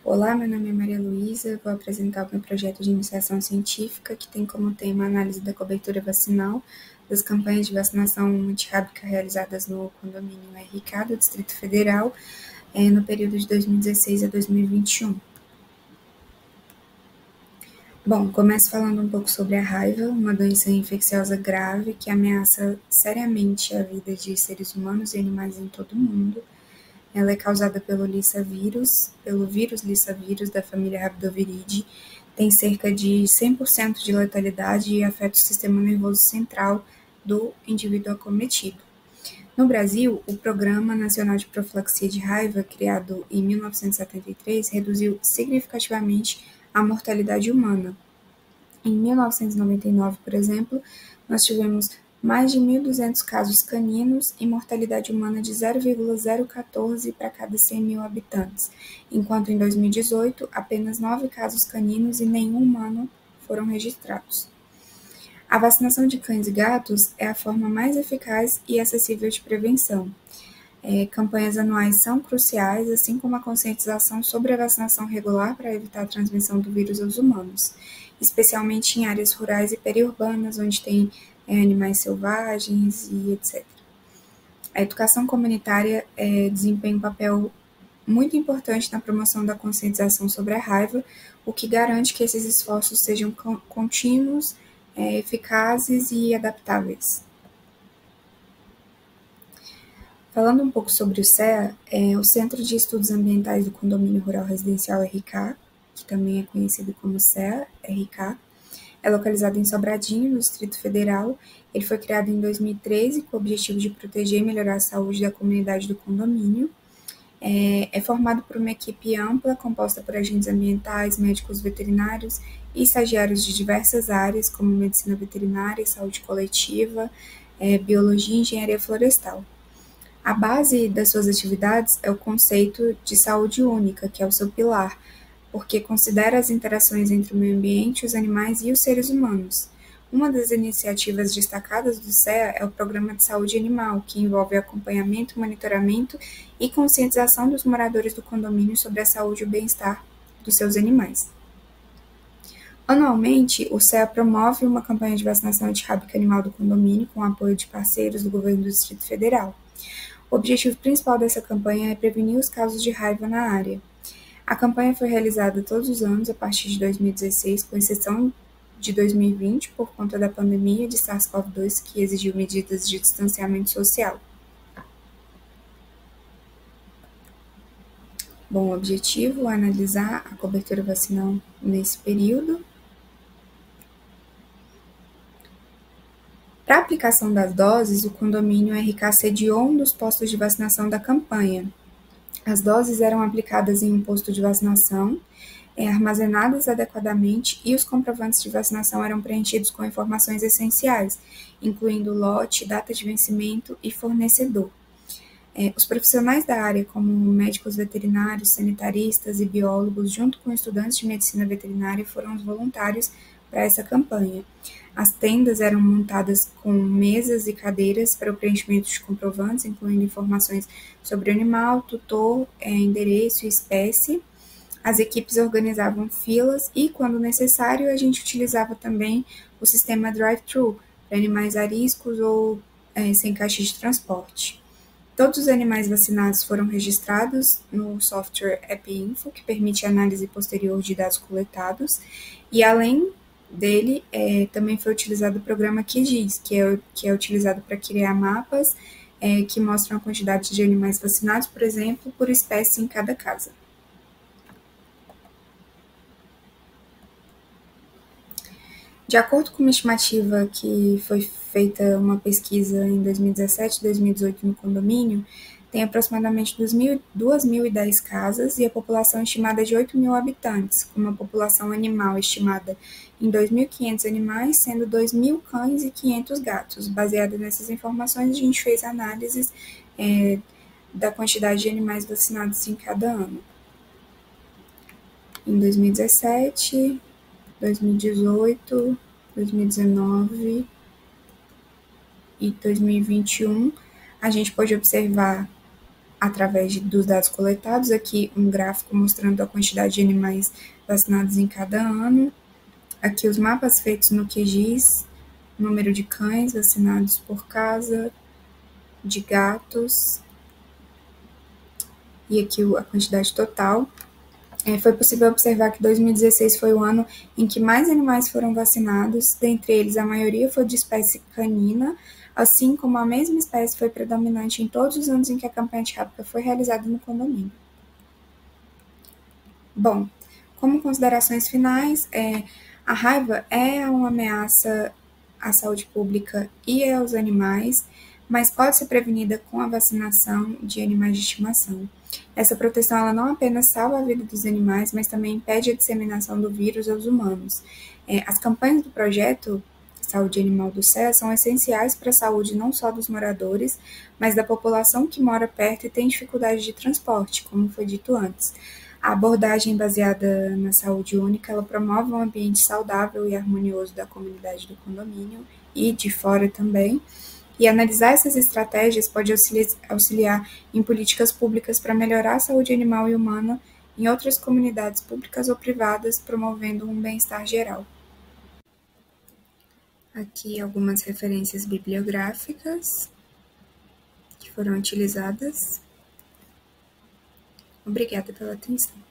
Olá, meu nome é Maria Luísa, vou apresentar o meu projeto de iniciação científica, que tem como tema a análise da cobertura vacinal das campanhas de vacinação multirrábica realizadas no condomínio RK do Distrito Federal, no período de 2016 a 2021. Bom, começo falando um pouco sobre a raiva, uma doença infecciosa grave que ameaça seriamente a vida de seres humanos e animais em todo o mundo. Ela é causada pelo vírus Lissa vírus da família Rhabdoviridae, tem cerca de 100% de letalidade e afeta o sistema nervoso central do indivíduo acometido. No Brasil, o Programa Nacional de Profilaxia de Raiva, criado em 1973, reduziu significativamente a mortalidade humana. Em 1999, por exemplo, nós tivemos mais de 1.200 casos caninos e mortalidade humana de 0,014 para cada 100 mil habitantes, enquanto em 2018 apenas 9 casos caninos e nenhum humano foram registrados. A vacinação de cães e gatos é a forma mais eficaz e acessível de prevenção. Campanhas anuais são cruciais, assim como a conscientização sobre a vacinação regular para evitar a transmissão do vírus aos humanos, especialmente em áreas rurais e periurbanas, onde tem animais selvagens e etc. A educação comunitária desempenha um papel muito importante na promoção da conscientização sobre a raiva, o que garante que esses esforços sejam contínuos, eficazes e adaptáveis. Falando um pouco sobre o CEA, o Centro de Estudos Ambientais do Condomínio Rural Residencial RK, que também é conhecido como CEA RK, é localizado em Sobradinho, no Distrito Federal. Ele foi criado em 2013 com o objetivo de proteger e melhorar a saúde da comunidade do condomínio. É formado por uma equipe ampla, composta por agentes ambientais, médicos veterinários e estagiários de diversas áreas, como medicina veterinária, saúde coletiva, biologia e engenharia florestal. A base das suas atividades é o conceito de saúde única, que é o seu pilar, porque considera as interações entre o meio ambiente, os animais e os seres humanos. Uma das iniciativas destacadas do CEA é o Programa de Saúde Animal, que envolve acompanhamento, monitoramento e conscientização dos moradores do condomínio sobre a saúde e o bem-estar dos seus animais. Anualmente, o CEA promove uma campanha de vacinação antirrábica animal do condomínio com o apoio de parceiros do governo do Distrito Federal. O objetivo principal dessa campanha é prevenir os casos de raiva na área. A campanha foi realizada todos os anos a partir de 2016, com exceção de 2020, por conta da pandemia de SARS-CoV-2, que exigiu medidas de distanciamento social. Bom, o objetivo é analisar a cobertura vacinal nesse período. Para a aplicação das doses, o condomínio RK sediou um dos postos de vacinação da campanha. As doses eram aplicadas em um posto de vacinação, armazenadas adequadamente, e os comprovantes de vacinação eram preenchidos com informações essenciais, incluindo lote, data de vencimento e fornecedor. Os profissionais da área, como médicos veterinários, sanitaristas e biólogos, junto com estudantes de medicina veterinária, foram os voluntários para essa campanha. As tendas eram montadas com mesas e cadeiras para o preenchimento de comprovantes, incluindo informações sobre o animal, tutor, endereço e espécie. As equipes organizavam filas e, quando necessário, a gente utilizava também o sistema drive-thru para animais ariscos ou sem caixa de transporte. Todos os animais vacinados foram registrados no software AppInfo, que permite análise posterior de dados coletados, e além dele, também foi utilizado o programa QGIS, que é utilizado para criar mapas que mostram a quantidade de animais vacinados, por exemplo, por espécie em cada casa. De acordo com uma estimativa que foi feita uma pesquisa em 2017 e 2018 no condomínio, tem aproximadamente 2.010 casas e a população estimada é de 8 mil habitantes, com uma população animal estimada em 2.500 animais, sendo 2.000 cães e 500 gatos. Baseada nessas informações, a gente fez análises da quantidade de animais vacinados em cada ano. Em 2017, 2018, 2019 e 2021, a gente pode observar através dos dados coletados. Aqui um gráfico mostrando a quantidade de animais vacinados em cada ano. Aqui os mapas feitos no QGIS, número de cães vacinados por casa, de gatos, e aqui a quantidade total. Foi possível observar que 2016 foi o ano em que mais animais foram vacinados, dentre eles a maioria foi de espécie canina, assim como a mesma espécie foi predominante em todos os anos em que a campanha antirrábica foi realizada no condomínio. Bom, como considerações finais, a raiva é uma ameaça à saúde pública e aos animais, mas pode ser prevenida com a vacinação de animais de estimação. Essa proteção ela não apenas salva a vida dos animais, mas também impede a disseminação do vírus aos humanos. As campanhas do projeto Saúde Animal do CEA são essenciais para a saúde não só dos moradores, mas da população que mora perto e tem dificuldade de transporte, como foi dito antes. A abordagem baseada na saúde única, ela promove um ambiente saudável e harmonioso da comunidade do condomínio e de fora também. E analisar essas estratégias pode auxiliar em políticas públicas para melhorar a saúde animal e humana em outras comunidades públicas ou privadas, promovendo um bem-estar geral. Aqui algumas referências bibliográficas que foram utilizadas. Obrigada pela atenção.